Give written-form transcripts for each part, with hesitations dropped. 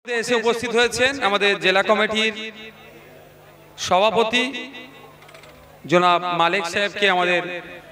এসে উপস্থিত হয়েছেন আমাদের জেলা কমিটির সভাপতি জনাব মালিক সাহেবকে আমাদের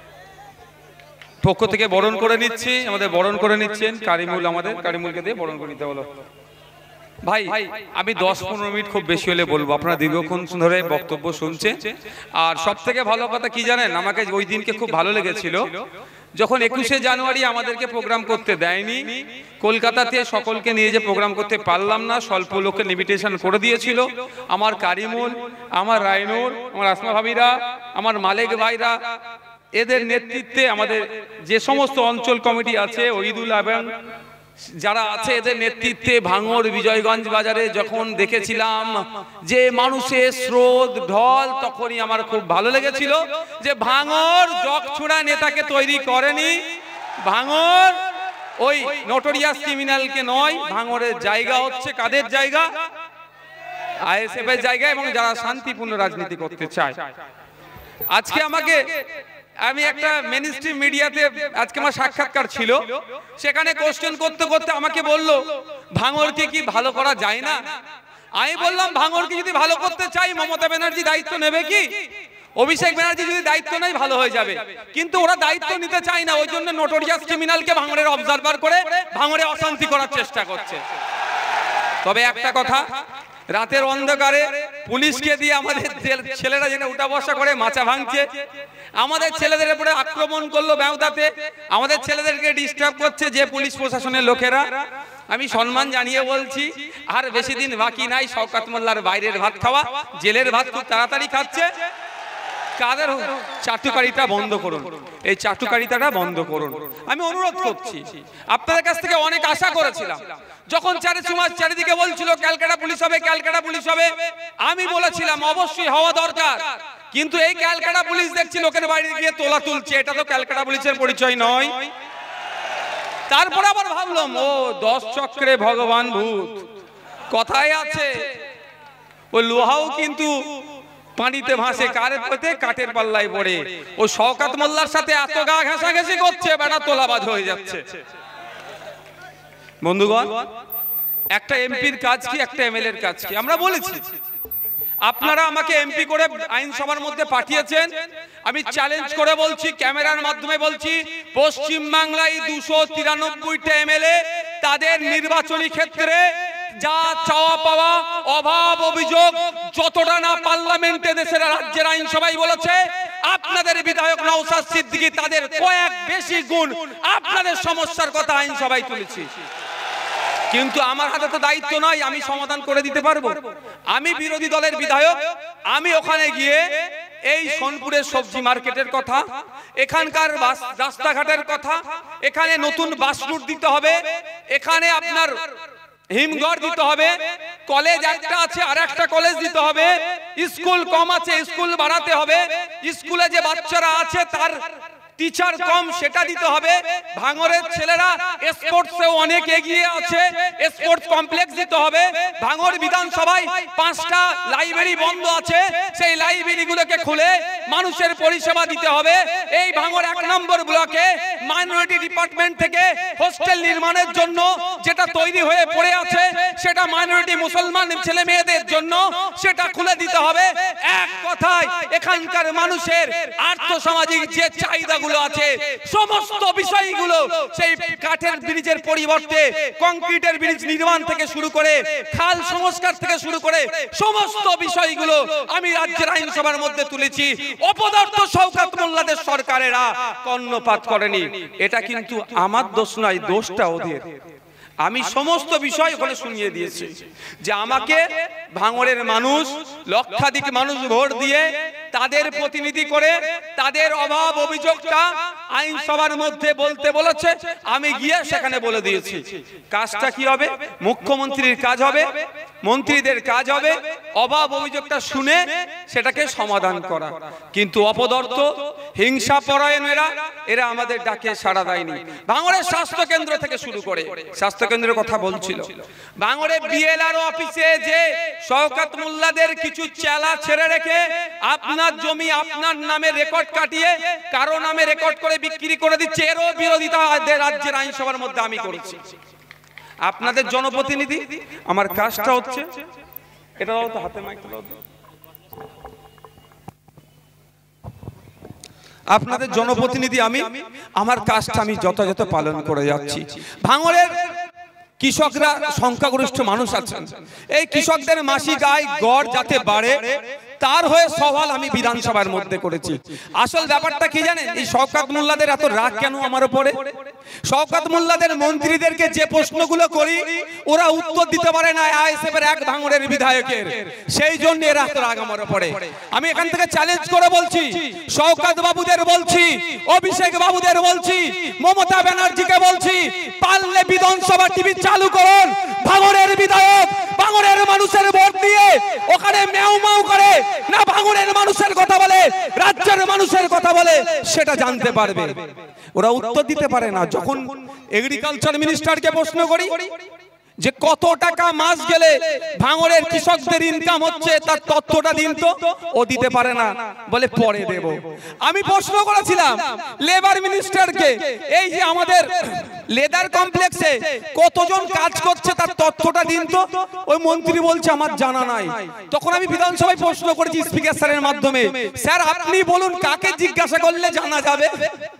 পক্ষ থেকে বরণ করে নিচ্ছি। আমাদের বরণ করে নিচ্ছেন কারিমুল, আমাদের কারিমুলকে দিয়ে বরণ করে নিতে হলো। ভাই আমি 10-15 মিনিট খুব বেশি হলে বলবো, আপনারা দীর্ঘক্ষণ ধরে বক্তব্য শুনছেন। আর সব থেকে ভালো কথা কি জানেন, আমাকে ওই দিনকে খুব ভালো লেগেছিল যখন 21শে জানুয়ারি আমাদেরকে প্রোগ্রাম করতে দেয়নি, কলকাতাতে সকলকে নিয়ে যে প্রোগ্রাম করতে পারলাম না, স্বল্প লোককে লিমিটেশন করে দিয়েছিল। আমার কারিমুল, আমার রায়নুর, আমার আসমা ভাবিরা, আমার মালিক ভাইরা, এদের নেতৃত্বে আমাদের যে সমস্ত অঞ্চল কমিটি আছে, ওইদুল এবং যারা আছে এদের নেতৃত্বে ভাঙড় বিজয়গঞ্জ বাজারে যখন দেখেছিলাম যে মানুষের স্রোত ঢল, তখনই আমার খুব ভালো লেগেছিল যে ভাঙড় জগছুড়া নেতাকে তৈরি করেনি, ভাঙড় ওই নোটোরিয়াস ক্রিমিনালকে নয়, ভাঙড়ের জায়গা হচ্ছে কাদের জায়গা? আইএসএফ এর জায়গা, এবং যারা শান্তিপূর্ণ রাজনীতি করতে চায়। আজকে আমি একটা মেইনস্ট্রিম মিডিয়াতে আজকে আমার সাক্ষাৎকার ছিল, সেখানে কোশ্চেন করতে করতে আমাকে বলল ভাঙড়কে কি ভালো করা যায় না? আমি বললাম ভাঙড়কে যদি ভালো করতে চাই মমতা ব্যানার্জি দায়িত্ব নেবে কি? অভিষেক ব্যানার্জি যদি দায়িত্ব নেয় ভালো হয়ে যাবে, কিন্তু ওরা দায়িত্ব নিতে চায় না। ওই জন্য নোটোরিয়াস ক্রিমিনালকে ভাঙড়ের অবজারভার করে ভাঙড়ে অশান্তি করার চেষ্টা করছে। তবে একটা কথা, রাতের অন্ধকারে পুলিশকে দিয়ে আমাদের ছেলেরা যেন উঠা বসা করে মাচা ভাঙছে, আমাদের ছেলেদের উপরে আক্রমণ করলো বেউদাতে, আমাদের ছেলেদেরকে ডিস্টার্ব করছে যে পুলিশ প্রশাসনের লোকেরা। আমি সম্মান জানিয়ে বলছি, আর বেশি দিন বাকি নাই শওকত মোল্লার বাইরের ভাত খাওয়া, জেলের ভাত খুব তাড়াতাড়ি খাচ্ছে। কাদের চাটুকারিতা বন্ধ করুন, এই চাটুকারিতাটা বন্ধ করুন। আমি অনুরোধ করছি, আপনাদের কাছ থেকে অনেক আশা করেছিলাম। যখন চারিদিকে বলছিল ক্যালকাটা পুলিশ হবে, ক্যালকাটা পুলিশ হবে, আমি বলেছিলাম অবশ্যই হওয়া দরকার, কিন্তু এই ক্যালকাটা পুলিশ দেখছি লোকের বাইরে গিয়ে তোলা তুলছে, এটা তো ক্যালকাটা পুলিশের পরিচয় নয়। তারপর আবার ভাবলাম ও 10 চক্রে ভগবান ভূত, কথায় আছে ও লোহাও কিন্তু পানিতে ভাসে, কাঠের পাল্লায় পড়ে। ও শওকত মোল্লার সাথে এত গা ঘেঁষাঘেঁষি করছে, বেটা তোলাবাজ হয়ে যাচ্ছে। বন্ধুগণ, একটা এমপির কাজ কি, একটা এমএলএর কাজ কি? আমরা বলেছি আপনারা আমাকে এমপি করে আইনসভার মধ্যে পাঠিয়েছেন, আমি চ্যালেঞ্জ করে বলছি, ক্যামেরার মাধ্যমে বলছি, পশ্চিম বাংলায় 293টা এমএলএ তাদের নির্বাচনী ক্ষেত্রে যা চাওয়া পাওয়া, অভাব অভিযোগ যতটা না পার্লামেন্টে দেশের রাজ্যের আইনসভায় বলেছে, আপনাদের বিধায়ক নওশাদ সিদ্দিকী তাদের কয়েক বেশি গুণ আপনাদের সমস্যার কথা আইনসভায় তুলেছি। কিন্তু আমার হাতে তো দায়িত্ব নয় আমি সমাধান করে দিতে পারবো। আমি বিরোধী দলের বিধায়ক, আমি ওখানে গিয়ে এই সোনপুরের সবজি মার্কেটের কথা, এখানকার রাস্তাঘাটের কথা, এখানে নতুন বাস রুট দিতে হবে, এখানে আপনার হিমঘর দিতে হবে, কলেজ একটা আছে আর একটা কলেজ দিতে হবে, স্কুল কম আছে স্কুল বাড়াতে হবে, স্কুলে যে বাচ্চারা আছে তার টিচার কম সেটা দিতে হবে। ভাঙড়ের ছেলেরা স্পোর্টসেও অনেক এগিয়ে আছে, স্পোর্টস কমপ্লেক্স দিতে হবে। ভাঙড় বিধানসভায় 5টা লাইব্রেরি বন্ধ আছে, সেই লাইব্রেরিগুলোকে খুলে মানুষের পরিষেবা দিতে হবে। এই ভাঙড় 1 নম্বর ব্লকে মাইনরিটি ডিপার্টমেন্ট থেকে হোস্টেল নির্মাণের জন্য যেটা তৈরি হয়ে পড়ে আছে, সেটা মাইনরিটি মুসলমান ছেলে মেয়েদের জন্য সেটা খুলে দিতে হবে। এক কথায় এখানকার মানুষের আর্থসামাজিক যে চাহিদা আছে সমস্ত বিষয়গুলো, সেই কাঠের ব্রিজের পরিবর্তে কংক্রিটের ব্রিজ নির্মাণ থেকে শুরু করে খাল সংস্কার থেকে শুরু করে সমস্ত বিষয়গুলো আমি রাজ্যের আইনসভার মধ্যে তুলেছি। অপদার্থ শওকত মোল্লাদের সরকারেরা কর্ণপাত করেনি। এটা কিন্তু আমার দোষ নয়, দোষটা ওদের। আমি সমস্ত বিষয় ওখানে শুনিয়ে দিয়েছি যে আমাকে ভাঙড়ের মানুষ, লক্ষাধিক মানুষ ভোট দিয়ে তাদের প্রতিনিধি করে তাদের অভাব অভিযোগটা আইনসভার মধ্যে বলতে বলেছে, আমি গিয়ে সেখানে বলে দিয়েছি। কাজটা কি হবে? মুখ্যমন্ত্রীর কাজ হবে, মন্ত্রীদের কাজ হবে অভাব অভিযোগটা শুনে সেটাকে সমাধান করা। কিন্তু অপদার্থ হিংসা পরায়ণেরা এরা আমাদের ডাকে সাড়া দেয়নি। ভাঙড়ের স্বাস্থ্য কেন্দ্র থেকে শুরু করে, স্বাস্থ্য কেন্দ্রের কথা বলছিল, ভাঙড়ে বিএলআরও অফিসে যে শওকত মোল্লাদের কিছু চেলা ছেড়ে রেখে আপনার জমি আপনার নামে রেকর্ড কাটিয়ে কারো নামে রেকর্ড করে বিক্রি করে দিচ্ছে, এরও বিরোধিতা রাজ্যের আইনসভার মধ্যে আমি করেছি। আপনাদের জনপ্রতিনিধি, আমার কাজটা হচ্ছে এটা দাও তো, হাতে মাইকটা দাও তো। আপনাদের জনপ্রতিনিধি আমি, আমার কাজটা আমি যথাযথ পালন করে যাচ্ছি। ভাঙড়ের কৃষকরা সংখ্যাগরিষ্ঠ মানুষ আছেন, এই কৃষকদের মাসিক আয় গড় যাতে বাড়ে তার হয়ে সওয়াল আমি বিধানসভার মধ্যে করেছি। আসল ব্যাপারটা কি জানেন, এই শওকত মোল্লাদের এত রাগ কেন আমার উপরে? শওকত মোল্লাদের মন্ত্রীদেরকে যে প্রশ্নগুলো করি ওরা উত্তর দিতে পারে না আইএসএফ এর এক ভাঙড়ের বিধায়কের, সেই জন্য এরা এত রাগ আমার উপরে। আমি এখান থেকে চ্যালেঞ্জ করে বলছি, শওকত বাবুদের বলছি, অভিষেক বাবুদের বলছি, মমতা ব্যানার্জিকে বলছি, পারলে বিধানসভা টিভি চালু করুন। ভাঙড়ের বিধায়ক ভাঙড়ের মানুষের ভোট দিয়ে ওখানে মেউ মাউ করে না ভাঙড়ের মানুষের কথা বলে, রাজ্যের মানুষের কথা বলে, সেটা জানতে পারবে। ওরা উত্তর দিতে পারে না। যখন এগ্রিকালচার মিনিস্টারকে প্রশ্ন করি যে কত টাকা মাস গেলে ভাঙড়ের কৃষকদের ইনকাম হচ্ছে তার তথ্যটা দিন তো, ও দিতে পারে না, বলে পরে দেব। আমি প্রশ্ন করেছিলাম লেবার মিনিস্টারকে, এই যে আমাদের লেদার কমপ্লেক্সে কতজন কাজ করছে তার তথ্যটা দিন তো, ওই মন্ত্রী বলছে আমার জানা নাই। তখন আমি বিধানসভায় প্রশ্ন করেছি স্পিকার স্যারের মাধ্যমে, স্যার আপনি বলুন কাকে জিজ্ঞাসা করলে জানা যাবে?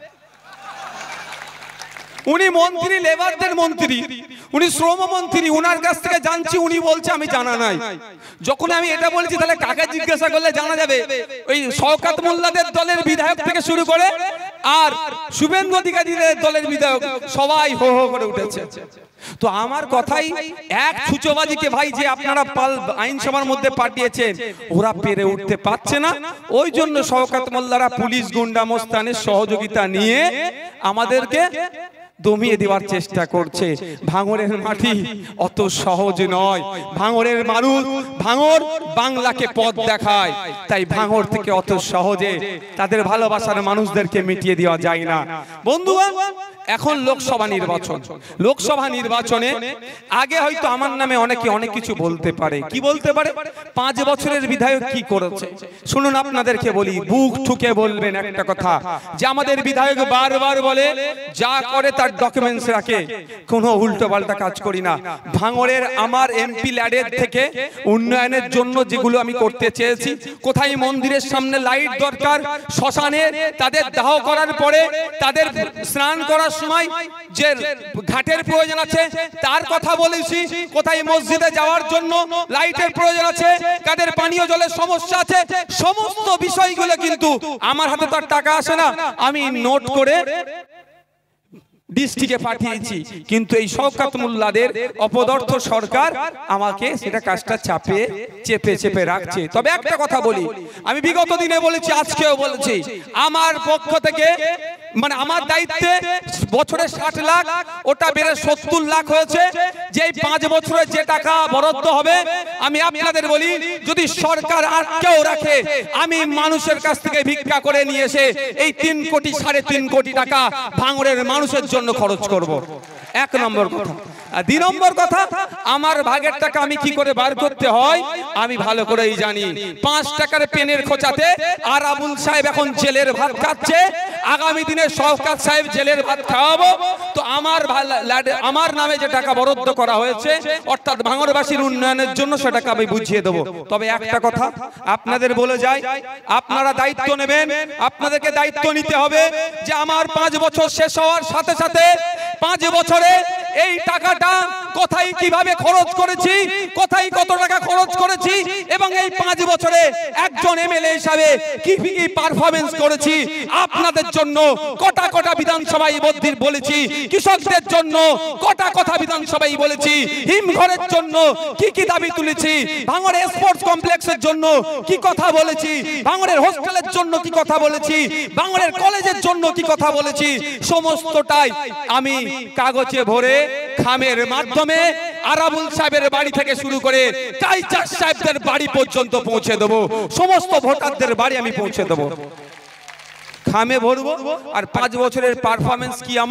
উনি মন্ত্রী, লেবারদের মন্ত্রী, উনি শ্রম মন্ত্রী, উনার কাছ থেকে জানছি, উনি বলছে আমি জানা নাই। যখন আমি এটা বলছি তাহলে কাকে জিজ্ঞাসা করলে জানা যাবে? ওই শওকত মোল্লাদের দলের বিধায়ক থেকে শুরু করে আর শুভেন্দু অধিকারীদের দলের বিধায়ক সবাই হো হো করে উঠেছে। তো আমার কথাই এক ছুচোবাজিকে ভাই যে আপনারা আইনসভার মধ্যে পাঠিয়েছেন ওরা পেরে উঠতে পারছে না, ওই জন্য শওকত মোল্লারা পুলিশ গুন্ডা মোস্তানের সহযোগিতা নিয়ে আমাদেরকে দমিয়ে দেওয়ার চেষ্টা করছে। ভাঙড়ের মাটি অত সহজ নয়, ভাঙড়ের মানুষ, ভাঙড় বাংলাকে পথ দেখায়, তাই ভাঙড় থেকে অত সহজে তাদের ভালোবাসার মানুষদেরকে মিটিয়ে দেওয়া যায় না। বন্ধুগণ, এখন লোকসভা নির্বাচন, লোকসভা নির্বাচনে আগে হয়তো আমার নামে অনেকে অনেক কিছু বলতে পারে। কি বলতে পারে? 5 বছরের বিধায়ক কি করেছে শুনুন, আপনাদেরকে বলি, বুক ঠুকে বলবেন একটা কথা, যে আমাদের বিধায়ক বারবার বলে যা করে তার ডকুমেন্টস রাখে, কোনো উল্টো পাল্টা কাজ করি না। ভাঙড়ের আমার এমপি ল্যাডের থেকে উন্নয়নের জন্য যেগুলো আমি করতে চেয়েছি, কোথায় মন্দিরের সামনে লাইট দরকার, শ্মশানে তাদের দাহ করার পরে তাদের স্নান করার সময় যে ঘাটের প্রয়োজন আছে তার কথা বলেছি, কোথায় মসজিদে যাওয়ার জন্য লাইটের প্রয়োজন আছে, কাদের পানীয় জলের সমস্যা আছে, সমস্ত বিষয়গুলো কিন্তু আমার হাতে তার টাকা আসে না, আমি নোট করে ডিস্ট্রিক্টে পাঠিয়েছি। কিন্তু এই শওকত মোল্লাদের অপদার্থ সরকার আমাকে সেটা কাজটা চেপে চেপে রাখছে। তবে একটা কথা বলি, আমি বিগত দিনে বলেছি, আজকেও বলছি, আমার পক্ষ থেকে মানে আমার দায়িত্বে বছরে 60 লাখ, ওটা বেড়ে 70 লাখ হয়েছে। যে 5 বছরে যে টাকা বরাদ্দ হবে, আমি আপনাদের বলি, যদি সরকার আর কেউ রাখে, আমি মানুষের কাছ থেকে ভিক্ষা করে নিয়ে এসে এই 3 কোটি 3.5 কোটি টাকা ভাঙড়ের মানুষের জন্য খরচ করব। 1 নম্বর কথা। আর 2 নম্বর কথা, আমার ভাগের টাকা আমি কি করে বার করতে হয় আমি ভালো করেই জানি। 5 টাকার পেনের খোঁচাতে আর আবুল সাহেব এখন জেলের ভাত খাচ্ছে, আগামী দিনে শওকত সাহেব জেলের ভাত খাওয়াবো। তো আমার নামে যে টাকা বরাদ্দ করা হয়েছে, অর্থাৎ ভাঙড়বাসীর উন্নয়নের জন্য সে টাকা আমি বুঝিয়ে দেবো। তবে একটা কথা আপনাদের বলে যাই, আপনারা দায়িত্ব নেবেন, আপনাদেরকে দায়িত্ব নিতে হবে যে আমার 5 বছর শেষ হওয়ার সাথে সাথে 5 বছরে এই টাকাটা কোথায় কিভাবে খরচ করেছি, কোথায় কত টাকা খরচ করেছি, এবং এই 5 বছরে একজন এমএলএ হিসাবে কি কি পারফরম্যান্স করেছি, আপনাদের জন্য কটা বিধানসভায় বলেছি, কৃষকদের জন্য কথা বিধানসভায় বলেছি, হিমঘরের জন্য কি কি দাবি তুলেছি, ভাঙড়ের স্পোর্টস কমপ্লেক্সের জন্য কি কথা বলেছি, ভাঙড়ের হোস্টেলের জন্য কি কথা বলেছি, ভাঙড়ের কলেজের জন্য কি কথা বলেছি, সমস্তটাই আমি কাগজে ভরে খামের মাধ্যমে আরাবুল সাহেবের বাড়ি থেকে শুরু করে কাইচার সাহেবদের বাড়ি পর্যন্ত পৌঁছে দেবো। সমস্ত ভোটারদের বাড়ি আমি পৌঁছে দেবো, খামে ভরবো। আর 5 বছরের পারফরমেন্স কি